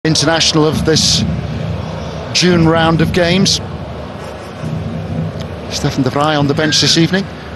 International of this June round of games. Stefan de Vrij on the bench this evening.